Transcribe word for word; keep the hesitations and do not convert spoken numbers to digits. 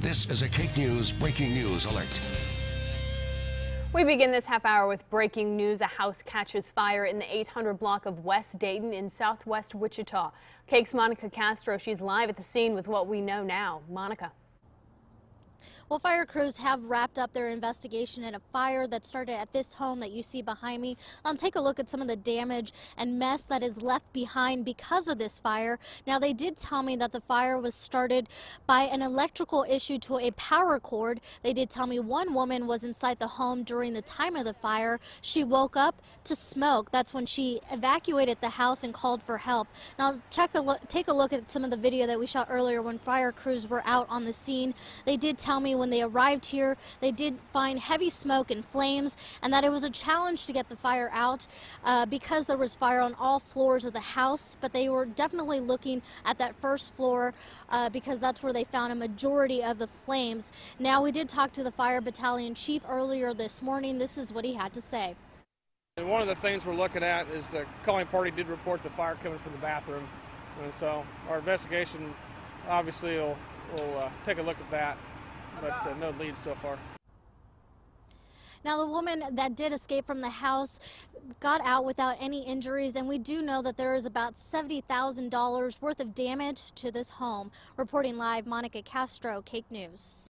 This is a Cake News breaking news alert. We begin this half hour with breaking news. A house catches fire in the eight hundred block of West Dayton in southwest Wichita. Cake's Monica Castro, she's live at the scene with what we know now. Monica. Well, fire crews have wrapped up their investigation in a fire that started at this home that you see behind me. Um, take a look at some of the damage and mess that is left behind because of this fire. Now, they did tell me that the fire was started by an electrical issue to a power cord. They did tell me one woman was inside the home during the time of the fire. She woke up to smoke. That's when she evacuated the house and called for help. Now, check a look, take a look at some of the video that we shot earlier when fire crews were out on the scene. They did tell me when they arrived here, they did find heavy smoke and flames, and that it was a challenge to get the fire out uh, because there was fire on all floors of the house. But they were definitely looking at that first floor uh, because that's where they found a majority of the flames. Now, we did talk to the fire battalion chief earlier this morning. This is what he had to say. And one of the things we're looking at is the calling party did report the fire coming from the bathroom, and so our investigation obviously will will uh, take a look at that. But uh, no leads so far. Now, the woman that did escape from the house got out without any injuries, and we do know that there is about seventy thousand dollars worth of damage to this home. Reporting live, Monica Castro, Cake News.